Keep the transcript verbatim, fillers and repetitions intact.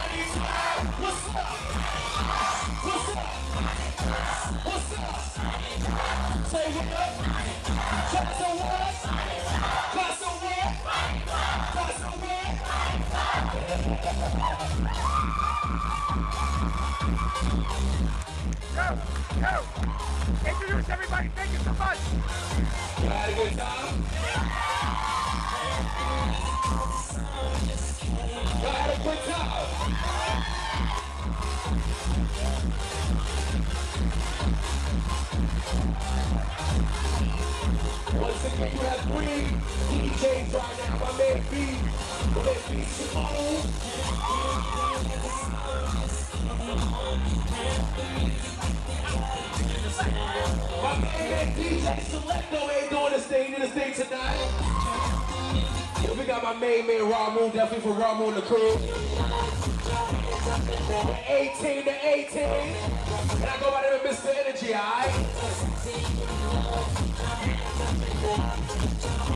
What's up? What's up? What's up? Say what? Class of what? Class of what? Class of what? Yo, yo, introduce everybody, thank you so much. You had a good time? You had a good time? Once again, you have three D Js right now. My man B, my man B Simone. My man D J Selecto ain't doing this thing, this thing tonight. We got my main man Raw Moon, definitely for Raw Moon the crew. eighteen to eighteen. And I go by the name of Mister Energy, alright?